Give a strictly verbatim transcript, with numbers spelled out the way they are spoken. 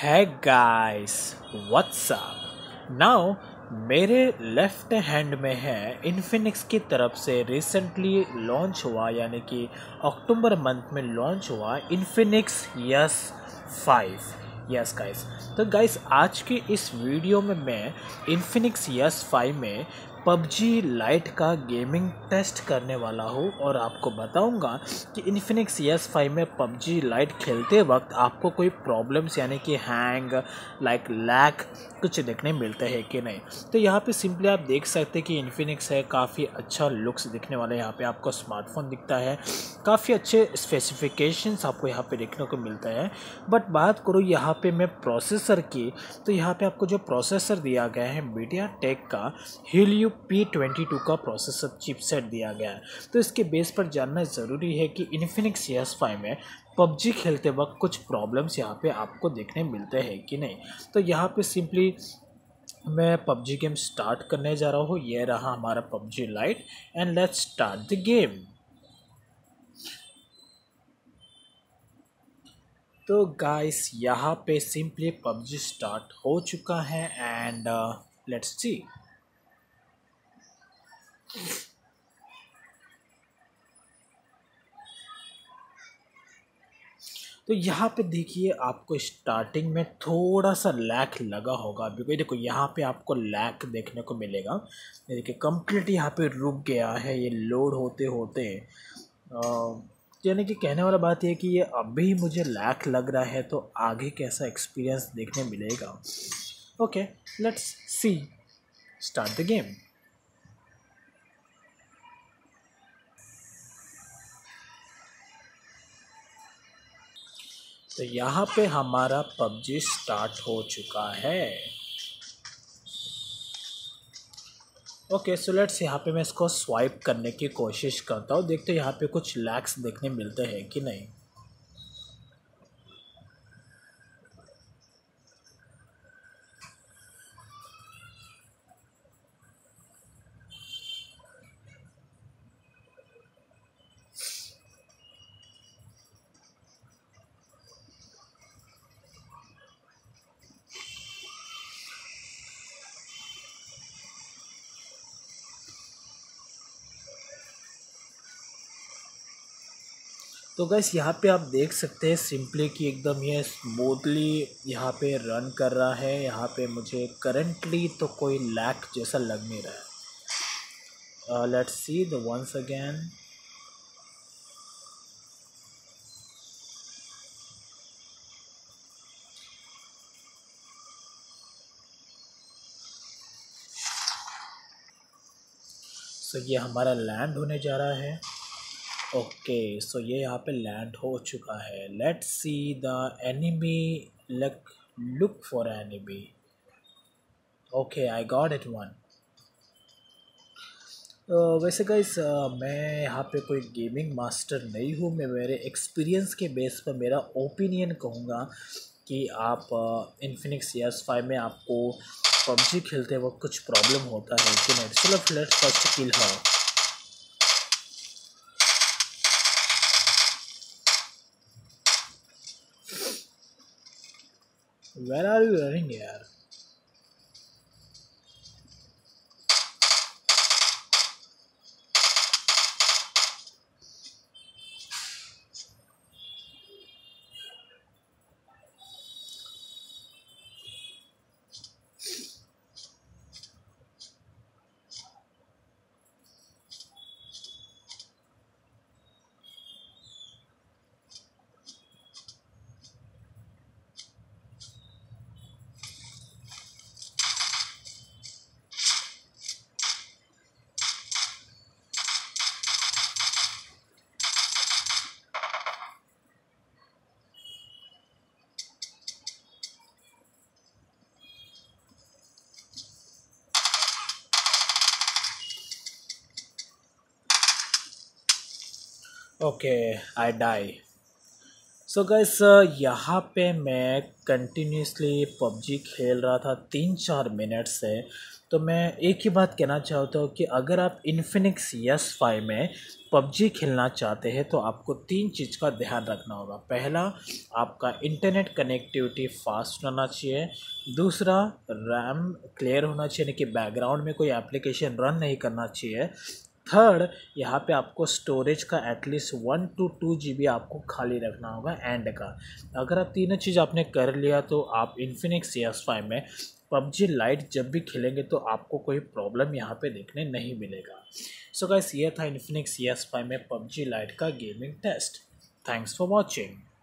है guys, what's up now. मेरे left hand में है इन्फिनिक्स की तरफ से रिसेंटली लॉन्च हुआ, यानी कि अक्टूबर मंथ में लॉन्च हुआ Infinix S five. Yes guys, तो गाइस आज की इस वीडियो में मैं इन्फिनिक्स यस फाइव में पबजी लाइट का गेमिंग टेस्ट करने वाला हूँ और आपको बताऊंगा कि इन्फिनिक्स यस फाइव में पबजी लाइट खेलते वक्त आपको कोई प्रॉब्लम्स यानी कि हैंग लाइक लैग कुछ देखने मिलते हैं कि नहीं। तो यहाँ पे सिंपली आप देख सकते हैं कि इन्फिनिक्स है, काफ़ी अच्छा लुक्स दिखने वाला है। यहाँ पे आपको स्मार्टफोन दिखता है, काफ़ी अच्छे स्पेसिफिकेशंस आपको यहाँ पे देखने को मिलता है। बट बात करूँ यहाँ पे मैं प्रोसेसर की, तो यहाँ पे आपको जो प्रोसेसर दिया गया है मीडिया टेक का हीलियो पी ट्वेंटी टू का प्रोसेसर चिपसेट दिया गया है। तो इसके बेस पर जानना ज़रूरी है कि इन्फिनिक्स यस फाइव में पबजी खेलते वक्त कुछ प्रॉब्लम्स यहाँ पे आपको देखने मिलते हैं कि नहीं। तो यहाँ पे सिंपली मैं पबजी गेम स्टार्ट करने जा रहा हूँ। ये रहा हमारा PUBG lite and let's start the game. तो गाइस यहाँ पे सिंपली पबजी स्टार्ट हो चुका है एंड लेट्स सी। तो यहाँ पे देखिए आपको स्टार्टिंग में थोड़ा सा लैग लगा होगा, बिकॉज देखो यहाँ पे आपको लैग देखने को मिलेगा। ये देखिए कंप्लीट यहाँ पे रुक गया है ये लोड होते होते। यानी कि कहने वाला बात ये कि ये अभी मुझे लैग लग रहा है, तो आगे कैसा एक्सपीरियंस देखने मिलेगा। Okay let's see, start the game. तो यहाँ पे हमारा पबजी स्टार्ट हो चुका है। ओके सो लेट्स, यहाँ पे मैं इसको स्वाइप करने की कोशिश करता हूँ, देखते हैं यहाँ पे कुछ लैग्स देखने मिलते हैं कि नहीं। तो गैस यहाँ पे आप देख सकते हैं सिंपली कि एकदम ये स्मूथली यहाँ पे रन कर रहा है। यहाँ पे मुझे करंटली तो कोई लैग जैसा लग नहीं रहा है। Let's see the once again. So ये हमारा लैंड होने जा रहा है। ओके सो ये यहाँ पे लैंड हो चुका है। Let's see the enemy, luck look for enemy. Okay I got it one. वैसे गाइस मैं यहाँ पे कोई गेमिंग मास्टर नहीं हूँ, मैं मेरे एक्सपीरियंस के बेस पर मेरा ओपिनियन कहूँगा कि आप इन्फिनिक्स यस फाइव में आपको पबजी खेलते वक्त कुछ प्रॉब्लम होता है कि नहीं। चलो let's first kill her. Where are you running यार? Okay I die. So guys यहाँ पे मैं कंटिन्यूसली पबजी खेल रहा था तीन चार मिनट से। तो मैं एक ही बात कहना चाहता हूँ कि अगर आप इन्फिनिक्स एस फाइव में पबजी खेलना चाहते हैं तो आपको तीन चीज़ का ध्यान रखना होगा। पहला, आपका इंटरनेट कनेक्टिविटी फास्ट होना चाहिए। दूसरा, रैम क्लियर होना चाहिए, यानी कि बैकग्राउंड में कोई एप्लीकेशन रन नहीं करना चाहिए। थर्ड, यहाँ पे आपको स्टोरेज का at least one to two G B आपको खाली रखना होगा एंड का। अगर आप तीनों चीज़ आपने कर लिया तो आप इन्फिनिक्स एस फाइव में पबजी लाइट जब भी खेलेंगे तो आपको कोई प्रॉब्लम यहाँ पे देखने नहीं मिलेगा। सो गाइस, ये था इन्फिनिक्स एस फाइव में पबजी लाइट का gaming test. Thanks for watching.